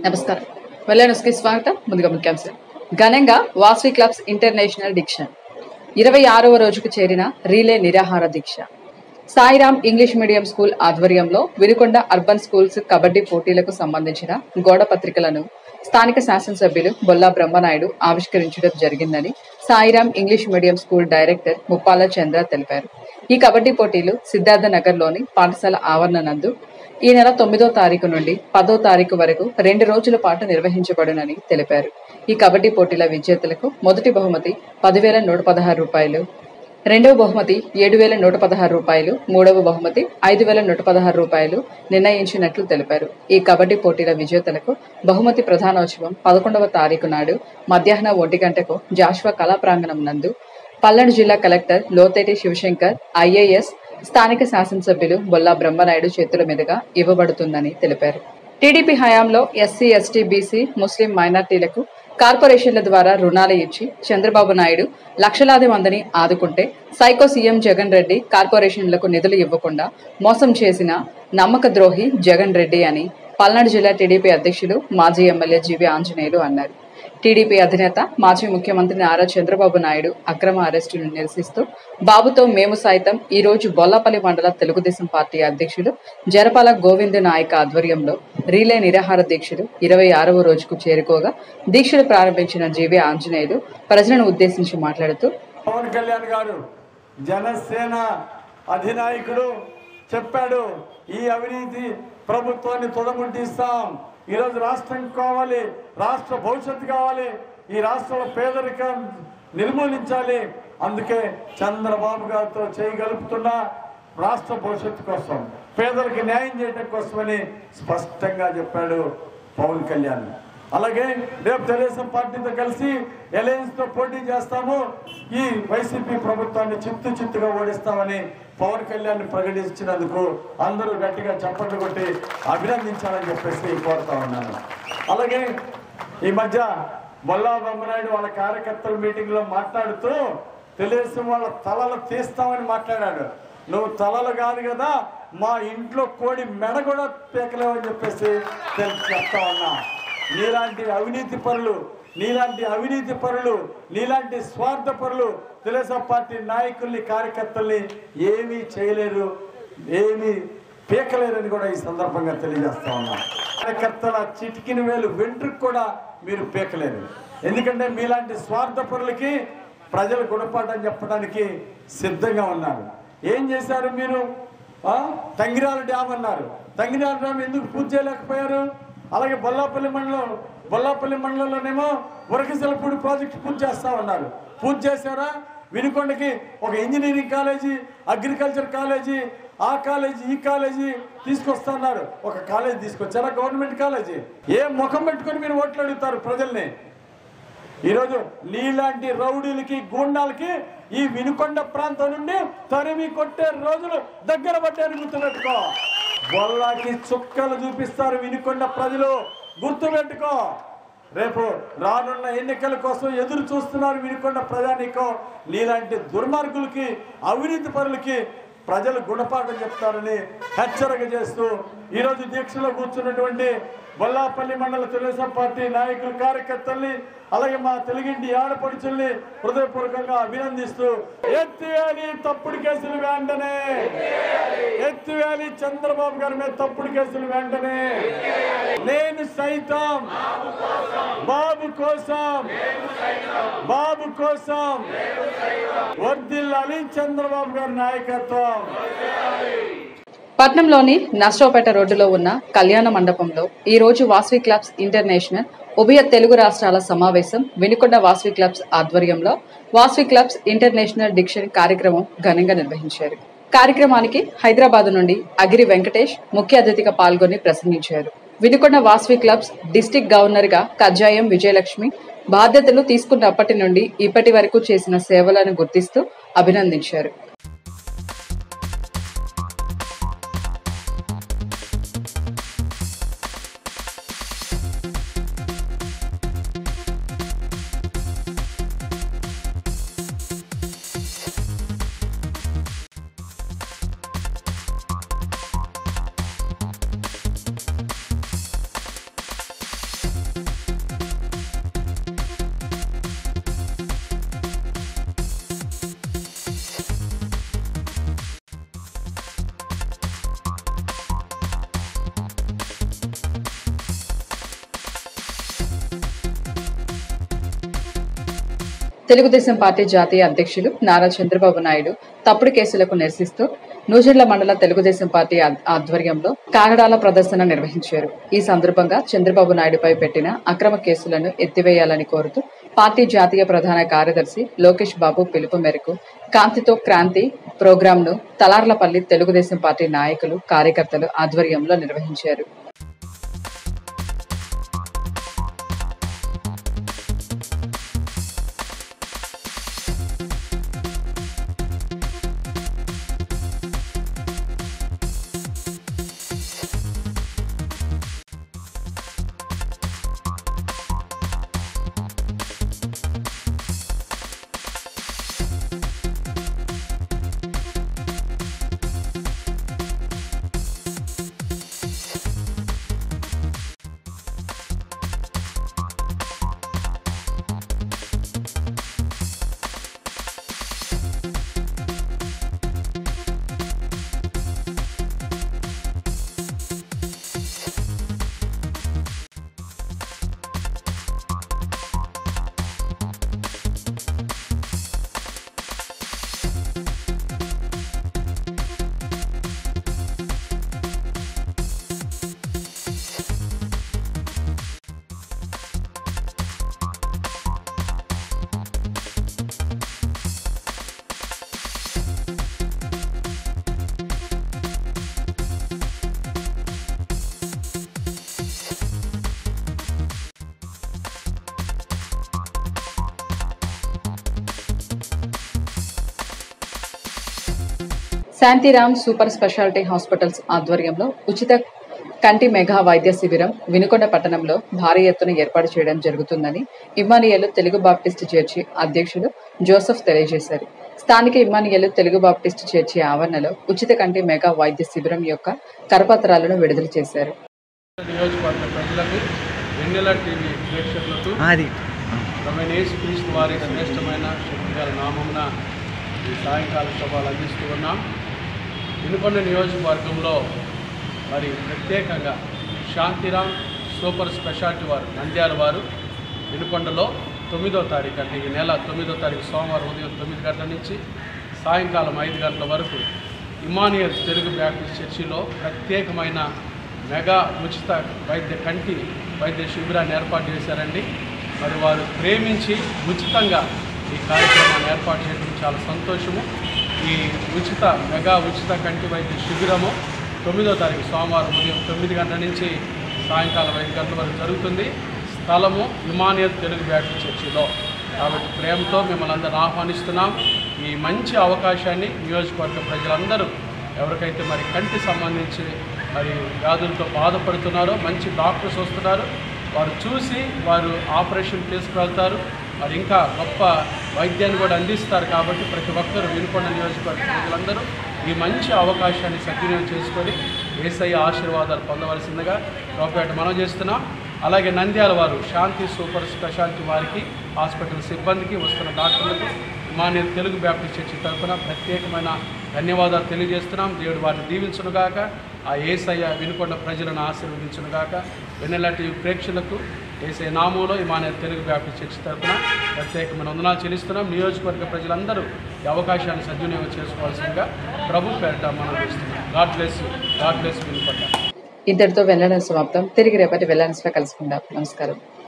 నమస్కారం. వెల్లనస్కి స్వాగతం. ముందుగా ముఖ్యాంశాలు. ఘనంగా వాసవి క్లబ్స్ ఇంటర్నేషనల్ డిక్షన్ 26వ రోజుకు చేరిన రీలే నిరాహార దీక్ష. సాయిరాం ఇంగ్లీష్ మీడియం స్కూల్ ఆధ్వర్యంలో వినుకొండ అర్బన్ స్కూల్స్ కబడ్డీ పోటీలకు సంబంధించిన గోడ పత్రికలను స్థానిక శాసనసభ్యులు బొల్లా బ్రహ్మనాయుడు ఆవిష్కరించడం జరిగిందని Sairam English medium school director Muppala Chandra తెలిపారు. ఈ కబడ్డీ పోటీలు సిద్ధార్థ నగర్లోని పాఠశాల ఆవరణ నందు ఈ నెల 9వ తారీఖు నుండి 10వ తారీఖు వరకు 2 రోజుల పాటు నిర్వహించబడునని తెలిపారు. ఈ కబడ్డీ పోటీల విజేతలకు మొదటి బహుమతి 10,116 రూపాయలు, రెండవ బహుమతి 7,116 రూపాయలు, మూడవ బహుమతి 5,116 రూపాయలు నిర్ణయించినట్లు తెలిపారు. ఈ కబడ్డీ పోటీల విజేతలకు బహుమతి ప్రధానోత్సవం 11వ తారీఖు నాడు మధ్యాహ్నం 1 గంటకు జాషువా కళా ప్రాంగణం నందు పల్నాడు జిల్లా కలెక్టర్ లోతేటి శివశంకర్ ఐఏఎస్, స్థానిక శాసనసభ్యులు బొల్లా బ్రహ్మనాయుడు చేతుల మీదుగా ఇవ్వబడుతుందని తెలిపారు. టీడీపీ హయాంలో ఎస్సీ, ఎస్టీ, బీసీ, ముస్లిం మైనార్టీలకు కార్పొరేషన్ల ద్వారా రుణాలు ఇచ్చి చంద్రబాబు నాయుడు లక్షలాది మందిని ఆదుకుంటే సైకో సీఎం జగన్ రెడ్డి కార్పొరేషన్లకు నిధులు ఇవ్వకుండా మోసం చేసిన నమ్మక ద్రోహి జగన్ రెడ్డి అని పల్నాడు జిల్లా టీడీపీ అధ్యక్షులు మాజీ ఎమ్మెల్యే జీవి ఆంజనేయులు అన్నారు. టీడీపీ అధినేత మాజీ ముఖ్యమంత్రి నారా చంద్రబాబు నాయుడు అక్రమ అరెస్టును నిరసిస్తూ బాబుతో మేము సైతం ఈ రోజు బొల్లాపల్లి మండల తెలుగుదేశం పార్టీ అధ్యక్షులు జరపాల గోవింద నాయక్ ఆధ్వర్యంలో రీలే నిరాహార దీక్షలు 26వ రోజుకు చేరుకోగా దీక్షలు ప్రారంభించిన జీవి ఆంజనేయులు ప్రజలను ఉద్దేశించి మాట్లాడుతూ, పవన్ కళ్యాణ్ గారు జనసేన అధినాయకుడు చెప్పాడు, ఈ అవినీతి ప్రభుత్వాన్ని తొడముట్టిస్తాం, ఈరోజు రాష్ట్రం కావాలి, రాష్ట్ర భవిష్యత్తు కావాలి, ఈ రాష్ట్రంలో పేదరికం నిర్మూలించాలి, అందుకే చంద్రబాబు గారితో చేయగలుపుతున్నా రాష్ట్ర భవిష్యత్తు కోసం, పేదలకు న్యాయం చేయడం కోసమని స్పష్టంగా చెప్పాడు పవన్ కళ్యాణ్. అలాగే రేపు తెలుగుదేశం పార్టీతో కలిసి అలయన్స్ తో పోటీ చేస్తాము, ఈ వైసీపీ ప్రభుత్వాన్ని చిత్తుగా ఓడిస్తామని పవన్ కళ్యాణ్ ప్రకటించినందుకు అందరూ గట్టిగా చప్పట్లు కొట్టి అభినందించాలని చెప్పేసి కోరుతా ఉన్నాను. అలాగే ఈ మధ్య బొల్లా బ్రహ్మనాయుడు వాళ్ళ కార్యకర్తల మీటింగ్ లో మాట్లాడుతూ తెలుగుదేశం వాళ్ళ తలలు తీస్తామని మాట్లాడాడు. నువ్వు తలలు కాదు కదా, మా ఇంట్లో కోడి మెడ కూడా పీకలేవని చెప్పేసి చెప్తా ఉన్నా. నీలాంటి అవినీతి పరులు, నీలాంటి స్వార్థ పరులు తెలుగుదేశం పార్టీ నాయకుల్ని, కార్యకర్తల్ని ఏమీ చేయలేరు, ఏమీ పీకలేరని కూడా ఈ సందర్భంగా తెలియజేస్తా ఉన్నా. కార్యకర్తల చిటికిన వేలు వెంట్రుకు కూడా మీరు పీకలేరు. ఎందుకంటే మీలాంటి స్వార్థ పరులకి ప్రజలు గుణపాఠం చెప్పడానికి సిద్ధంగా ఉన్నారు. ఏం చేశారు మీరు? తంగిరాల డ్యామ్ అన్నారు. తంగిరాల డ్యామ్ ఎందుకు పూర్తి చేయలేకపోయారు? అలాగే బొల్లాపల్లి మండలంలోనేమో ఉరకసలపూడి ప్రాజెక్టు పూర్తి చేస్తా ఉన్నారు. పూర్తి చేశారా? వినుకొండకి ఒక ఇంజనీరింగ్ కాలేజీ, అగ్రికల్చర్ కాలేజీ, ఆ కాలేజీ, ఈ కాలేజీ తీసుకొస్తున్నారు. ఒక కాలేజీ తీసుకొచ్చారా? Government college. ఏ ముఖం పెట్టుకొని మీరు ఓట్లు అడుగుతారు ప్రజల్ని? ఈరోజు నీలాంటి రౌడీలకి, గూండాలకి ఈ వినుకొండ ప్రాంతం నుండి తరిమి కొట్టే రోజులు దగ్గర పడ్డారు, గుర్తుపెట్టుకో. బొల్లాకి చుక్కలు చూపిస్తారు వినుకొండ ప్రజలు, గుర్తుపెట్టుకో. రేపు రానున్న ఎన్నికల కోసం ఎదురు చూస్తున్నారు వినుకొండ ప్రజానీకం. నీలాంటి దుర్మార్గులకి, అవినీతి పరులకి ప్రజలు గుణపాఠం చెప్తారని హెచ్చరిక చేస్తూ ఈరోజు దీక్షలో కూర్చున్నటువంటి బొల్లాపల్లి మండల తెలుగుదేశం పార్టీ నాయకులు, కార్యకర్తల్ని, అలాగే మా తెలుగింటి ఆడపడుచుల్ని హృదయపూర్వకంగా అభినందిస్తూ ఎత్తివేయాలి తప్పుడు కేసులు వెంటనే, ఎత్తివేయాలి చంద్రబాబు గారి మీద తప్పుడు కేసులు వెంటనే. నేను సైతం బాబు కోసం వర్ధిల్లాలి చంద్రబాబు గారి నాయకత్వం. పట్నంలోని నర్సరావుపేట రోడ్డులో ఉన్న కళ్యాణ మండపంలో ఈ రోజు వాసవి క్లబ్స్ ఇంటర్నేషనల్ ఉభయ తెలుగు రాష్ట్రాల సమావేశం వినుకొండ వాసవి క్లబ్స్ ఆధ్వర్యంలో వాసవి క్లబ్స్ ఇంటర్నేషనల్ డిక్షన్ కార్యక్రమం ఘనంగా నిర్వహించారు. కార్యక్రమానికి హైదరాబాద్ నుండి అగిరి వెంకటేష్ ముఖ్య అతిథిగా పాల్గొని ప్రసంగించారు. Vinukonda Vasavi clubs district governor గా కజ్జాయం విజయలక్ష్మి బాధ్యతలు తీసుకున్నప్పటి నుండి ఇప్పటి వరకు చేసిన సేవలను గుర్తిస్తూ అభినందించారు. తెలుగుదేశం పార్టీ జాతీయ అధ్యక్షులు నారా చంద్రబాబు నాయుడు తప్పుడు కేసులకు నిరసిస్తూ నూజెండ్ల మండల తెలుగుదేశం పార్టీ ఆధ్వర్యంలో కాగడాల ప్రదర్శన నిర్వహించారు. ఈ సందర్భంగా చంద్రబాబు నాయుడుపై పెట్టిన అక్రమ కేసులను ఎత్తివేయాలని కోరుతూ పార్టీ జాతీయ ప్రధాన కార్యదర్శి లోకేష్ బాబు పిలుపు మేరకు కాంతితో క్రాంతి ప్రోగ్రాంను తలార్లపల్లి తెలుగుదేశం పార్టీ నాయకులు, కార్యకర్తలు ఆధ్వర్యంలో నిర్వహించారు. శాంతిరామ్ సూపర్ స్పెషాలిటీ హాస్పిటల్స్ ఆధ్వర్యంలో ఉచిత కంటి మెగా వైద్య శిబిరం వినుకొండ పట్టణంలో భారీ ఎత్తున ఏర్పాటు చేయడం జరుగుతుందని ఇమ్మానియేలు తెలుగు బాప్టిస్ట్ చర్చి అధ్యక్షులు జోసెఫ్ తెలియజేశారు. స్థానిక ఇమ్మానియేలు తెలుగు బాప్టిస్ట్ చర్చి ఆవరణలో ఉచిత కంటి మెగా వైద్య శిబిరం యొక్క కరపత్రాలను విడుదల చేశారు. సాయంకాల సభలు అందిస్తూ ఉన్నాం. వినుకొండ నియోజకవర్గంలో మరి ప్రత్యేకంగా శాంతిరామ్ సూపర్ స్పెషాలిటీ వారు నంద్యాల వారు వినుకొండలో 9వ తారీఖు అంటే ఈ నెల 9వ తారీఖు సోమవారం ఉదయం 9 గంటల నుంచి సాయంకాలం 5 గంటల వరకు ఇమ్మానియేల్ తెలుగు బ్యాప్టిస్ట్ చర్చిలో ప్రత్యేకమైన మెగా ఉచిత కంటి వైద్య శిబిరాన్ని ఏర్పాటు చేశారండి. మరి వారు ప్రేమించి ఉచితంగా ఈ కార్యక్రమాన్ని ఏర్పాటు చేయడం చాలా సంతోషము. ఈ మెగా ఉచిత కంటి వైద్య శిబిరము 9వ తారీఖు సోమవారం ఉదయం 9 గంటల నుంచి సాయంకాలం 5 గంటల వరకు జరుగుతుంది. స్థలము ఇమ్మానియేల్ తెలుగు బ్యాప్టిస్ట్ చర్చిలో. కాబట్టి ప్రేమతో మిమ్మల్ని అందరూ ఆహ్వానిస్తున్నాం. ఈ మంచి అవకాశాన్ని నియోజకవర్గ ప్రజలందరూ ఎవరికైతే మరి కంటి సంబంధించి మరి వ్యాధులతో బాధపడుతున్నారో మంచి డాక్టర్స్ వస్తున్నారు, వారు చూసి వారు ఆపరేషన్ తీసుకువెళ్తారు, మరి ఇంకా గొప్ప వైద్యాన్ని కూడా అందిస్తారు. కాబట్టి ప్రతి ఒక్కరూ వినుకొండ నియోజకవర్గ ప్రజలందరూ ఈ మంచి అవకాశాన్ని సద్వినియోగం చేసుకొని యేసయ్య ఆశీర్వాదాలు పొందవలసిందిగా ప్రభుపేట మనం చేస్తున్నాం. అలాగే నంద్యాల వారు శాంతి సూపర్ స్పెషాలిటీ వారికి, హాస్పిటల్ సిబ్బందికి, వస్తున్న డాక్టర్లకు ఇమ్మానియేల్ తెలుగు బ్యాప్టిస్ట్ చర్చి తరఫున ప్రత్యేకమైన ధన్యవాదాలు తెలియజేస్తున్నాం. దేవుడు వారిని దీవించునుగాక. ఆ యేసయ్య వినుకొండ ప్రజలను ఆశీర్వదించునుగాక. వెన్నెల టీవీ ప్రేక్షకులకు యేసయ్య నామంలో ఇమ్మానియేల్ తెలుగు బ్యాప్టిస్ట్ చర్చి తరఫున ప్రత్యేకమైన వందనాలు చెల్లిస్తున్నాం. నియోజకవర్గ ప్రజలందరూ ఈ అవకాశాన్ని సద్వినియోగం చేసుకోవాల్సిందిగా ప్రభు పేరిట మనం చేస్తున్నాం. God bless you. God bless Vinukonda. ఇంతటితో వెల్లడి సమాప్తం. తిరిగి రేపటి వెల్లడిలో కలుసుకుందాం. నమస్కారం.